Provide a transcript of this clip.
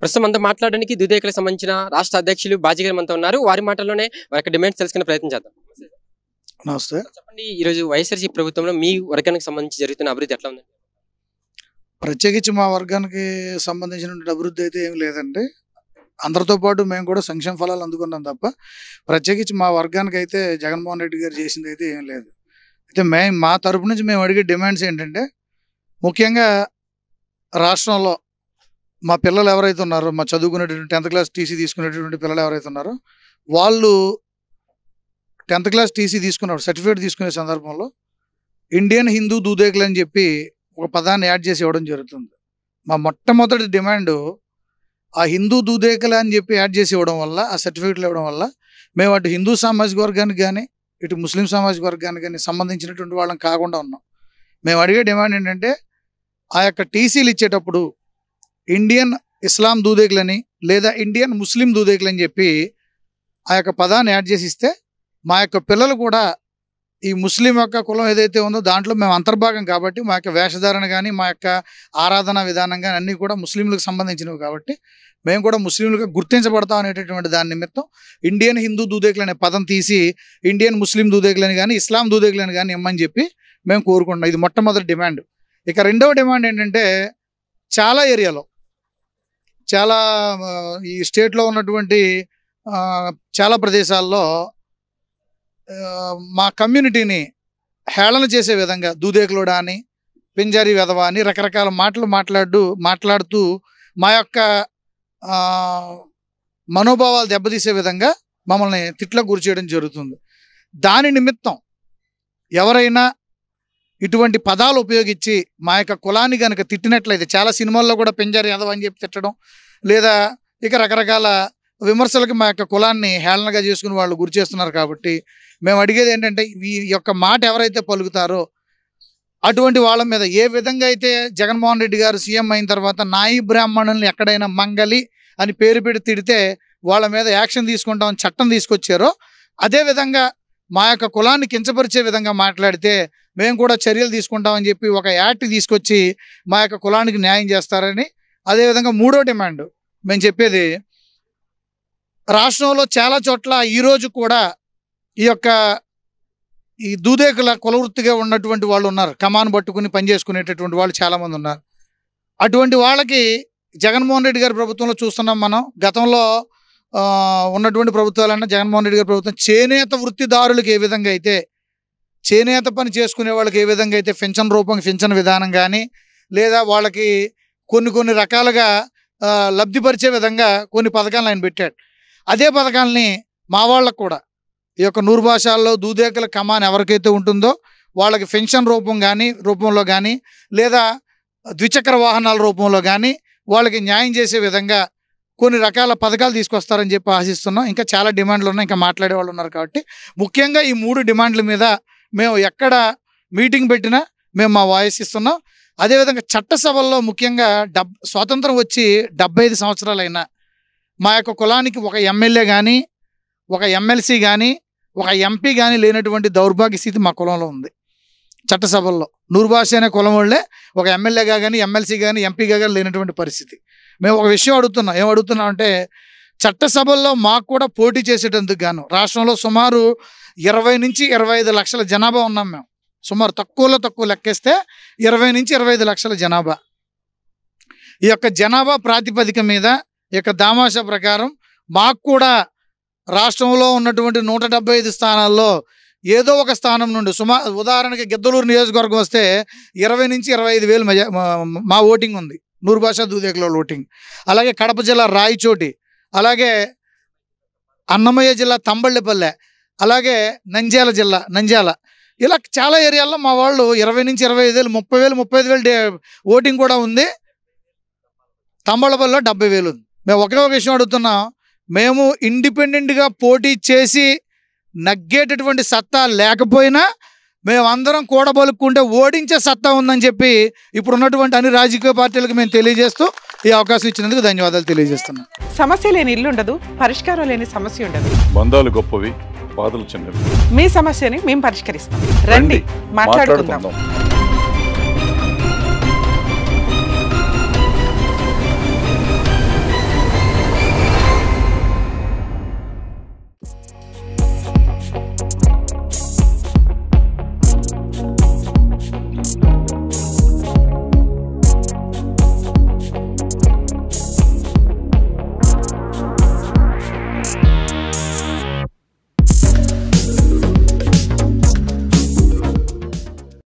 ప్రస్తుతం అంతా మాట్లాడడానికి దుదేకులకు సంబంధించిన రాష్ట్ర అధ్యక్షులు బాజీ గారు మనతో ఉన్నారు. వారి మాటల్లోనే వారి డిమాండ్స్ తెలుసుకునే ప్రయత్నం చేద్దాం. నమస్తే. చెప్పండి, ఈరోజు వైఎస్ఆర్సీ ప్రభుత్వంలో మీ వర్గానికి సంబంధించి జరుగుతున్న అభివృద్ధి ఎట్లా ఉంది? ప్రత్యేకించి మా వర్గానికి సంబంధించినటువంటి అభివృద్ధి అయితే ఏమి లేదండి. అందరితో పాటు మేము కూడా సంక్షేమ ఫలాలు అందుకున్నాం తప్ప ప్రత్యేకించి మా వర్గానికి అయితే జగన్మోహన్ రెడ్డి గారు చేసింది అయితే ఏం లేదు. అయితే మా తరపు నుంచి మేము అడిగే డిమాండ్స్ ఏంటంటే, ముఖ్యంగా రాష్ట్రంలో మా పిల్లలు ఎవరైతే ఉన్నారో, మా చదువుకునేటువంటి 10th క్లాస్ టీసీ తీసుకునేటువంటి పిల్లలు ఎవరైతే ఉన్నారో, వాళ్ళు 10th క్లాస్ టీసీ తీసుకున్నప్పుడు సర్టిఫికేట్ తీసుకునే సందర్భంలో ఇండియన్ హిందూ దూదేకులు అని చెప్పి ఒక పదాన్ని యాడ్ చేసి ఇవ్వడం జరుగుతుంది. మా మొట్టమొదటి డిమాండు ఆ హిందూ దూదేకులు అని చెప్పి యాడ్ చేసి ఇవ్వడం వల్ల, ఆ సర్టిఫికేట్లు ఇవ్వడం వల్ల మేము అటు హిందూ సామాజిక వర్గానికి కానీ ఇటు ముస్లిం సామాజిక వర్గానికి కానీ సంబంధించినటువంటి వాళ్ళం కాకుండా ఉన్నాం. మేము అడిగే డిమాండ్ ఏంటంటే, ఆ యొక్క టీసీలు ఇచ్చేటప్పుడు ఇండియన్ ఇస్లాం దూదేకులని లేదా ఇండియన్ ముస్లిం దూదేకులని చెప్పి ఆ యొక్క పదాన్ని యాడ్ చేసి ఇస్తే మా యొక్క పిల్లలు కూడా ఈ ముస్లిం యొక్క కులం ఏదైతే ఉందో దాంట్లో మేము అంతర్భాగం కాబట్టి మా యొక్క వేషధారణ కానీ మా యొక్క ఆరాధన విధానం కానీ అన్నీ కూడా ముస్లింలకు సంబంధించినవి కాబట్టి మేము కూడా ముస్లింలుగా గుర్తించబడతాం అనేటటువంటి దాని నిమిత్తం ఇండియన్ హిందూ దూదేకులు అనే పదం తీసి ఇండియన్ ముస్లిం దూదేకులని కానీ ఇస్లాం దూదేకులని కానీ ఇమ్మని చెప్పి మేము కోరుకుంటున్నాం. ఇది మొట్టమొదటి డిమాండ్. ఇక రెండవ డిమాండ్ ఏంటంటే, చాలా ఏరియాలో చాలా ఈ స్టేట్లో ఉన్నటువంటి చాలా ప్రదేశాల్లో మా కమ్యూనిటీని హేళన చేసే విధంగా దూదేకులుడా అని, పింజారీ వెధవ అని రకరకాల మాటలు మాట్లాడుతూ మా యొక్క మనోభావాలు దెబ్బతీసే విధంగా మమ్మల్ని తిట్లకు గురి చేయడం జరుగుతుంది. దాని నిమిత్తం ఎవరైనా ఇటువంటి పదాలు ఉపయోగించి మా యొక్క కులాన్ని కనుక తిట్టినట్లయితే, చాలా సినిమాల్లో కూడా పింజారీ వెధవ అని చెప్పి తిట్టడం, లేదా ఇక రకరకాల విమర్శలకు మా యొక్క కులాన్ని హేళనగా చేసుకుని వాళ్ళు గురి చేస్తున్నారు. కాబట్టి మేము అడిగేది ఏంటంటే, ఈ యొక్క మాట ఎవరైతే పలుకుతారో అటువంటి వాళ్ళ మీద ఏ విధంగా అయితే జగన్మోహన్ రెడ్డి గారు సీఎం అయిన తర్వాత నాయి బ్రాహ్మణుల్ని ఎక్కడైనా మంగలి అని పేరు పెట్టి తిడితే వాళ్ళ మీద యాక్షన్ తీసుకుంటామని చట్టం తీసుకొచ్చారో, అదేవిధంగా మా యొక్క కులాన్ని కించపరిచే విధంగా మాట్లాడితే మేము కూడా చర్యలు తీసుకుంటామని చెప్పి ఒక యాక్ట్ తీసుకొచ్చి మా యొక్క కులానికి న్యాయం చేస్తారని. అదేవిధంగా మూడో డిమాండ్ మేము చెప్పేది, రాష్ట్రంలో చాలా చోట్ల ఈరోజు కూడా ఈ దూదేకుల కులవృత్తిగా ఉన్నటువంటి వాళ్ళు ఉన్నారు. కమాన్ పట్టుకుని పనిచేసుకునేటటువంటి వాళ్ళు చాలామంది ఉన్నారు. అటువంటి వాళ్ళకి జగన్మోహన్ రెడ్డి గారి ప్రభుత్వంలో చూస్తున్నాం మనం. గతంలో ఉన్నటువంటి ప్రభుత్వాలన్నా జగన్మోహన్ రెడ్డి గారి ప్రభుత్వం చేనేత వృత్తిదారులకు ఏ విధంగా అయితే, చేనేత పని చేసుకునే వాళ్ళకి ఏ విధంగా అయితే పింఛన్ విధానం కానీ, లేదా వాళ్ళకి కొన్ని రకాలుగా లబ్ధిపరిచే విధంగా కొన్ని పథకాలను ఆయన పెట్టాడు. అదే పథకాలని మా వాళ్ళకు కూడా ఈ యొక్క నూరు భాషల్లో దూదేకుల కమాన్ ఎవరికైతే ఉంటుందో వాళ్ళకి పెన్షన్ రూపంలో కానీ లేదా ద్విచక్ర వాహనాల రూపంలో కానీ వాళ్ళకి న్యాయం చేసే విధంగా కొన్ని రకాల పథకాలు తీసుకొస్తారని చెప్పి ఆశిస్తున్నాం. ఇంకా చాలా డిమాండ్లు ఉన్నాయి, ఇంకా మాట్లాడే వాళ్ళు ఉన్నారు. కాబట్టి ముఖ్యంగా ఈ 3 డిమాండ్ల మీద మేము ఎక్కడ మీటింగ్ పెట్టినా మేము మా వాయిస్ ఇస్తున్నాం. అదేవిధంగా చట్టసభల్లో ముఖ్యంగా స్వాతంత్రం వచ్చి 75 సంవత్సరాలైనా మా యొక్క కులానికి ఒక ఎమ్మెల్యే కానీ, ఒక ఎమ్మెల్సీ కానీ, ఒక ఎంపీ కానీ లేనటువంటి దౌర్భాగ్య స్థితి మా కులంలో ఉంది. చట్టసభల్లో నూరు భాష అనే కులం వాళ్ళే ఒక ఎమ్మెల్యేగా కానీ, ఎమ్మెల్సీ కానీ, ఎంపీగా కానీ లేనటువంటి పరిస్థితి. మేము ఒక విషయం ఏమడుగుతున్నాం అంటే, చట్టసభల్లో మాకు కూడా పోటీ చేసేటందుకు గాను రాష్ట్రంలో సుమారు 20 నుంచి 25 లక్షల జనాభా ఉన్నాం మేము. సుమారు తక్కువ లెక్కేస్తే 20 నుంచి 25 లక్షల జనాభా. ఈ యొక్క జనాభా ప్రాతిపదిక మీద ఈ యొక్క దామాషా ప్రకారం మాకు కూడా రాష్ట్రంలో ఉన్నటువంటి 175 స్థానాల్లో ఏదో ఒక స్థానం నుండి ఉదాహరణకి గిద్దలూరు నియోజకవర్గం వస్తే 20 నుంచి 25 వేలు మా ఓటింగ్ ఉంది, నూరు భాషా దూదేకుల ఓటింగ్. అలాగే కడప జిల్లా రాయచోటి, అలాగే అన్నమయ్య జిల్లా తంబళ్ళపల్లె, అలాగే నంద్యాల, ఇలా చాలా ఏరియాల్లో మా వాళ్ళు 20 నుంచి 25 వేలు, 30 వేలు, 35 వేలు ఓటింగ్ కూడా ఉంది. తంబళ్ళపల్లిలో 70 వేలు ఉంది. మేము ఒకే ఒక విషయం అడుగుతున్నాం, మేము ఇండిపెండెంట్గా పోటీ చేసి నగ్గేటటువంటి సత్తా లేకపోయినా మేమందరం కూడబలుక్కుంటే ఓడించే సత్తా ఉందని చెప్పి ఇప్పుడు ఉన్నటువంటి అన్ని రాజకీయ పార్టీలకు మేము తెలియజేస్తూ ఈ అవకాశం ఇచ్చినందుకు ధన్యవాదాలు తెలియజేస్తున్నాం. సమస్య లేని ఇల్లు ఉండదు, పరిష్కారం లేని సమస్య ఉండదు. బంధాలు గొప్పవి, బాధలు చిన్నవి. మీ సమస్యని మేము పరిష్కరిస్తాం. రండి, మాట్లాడుకుందాం.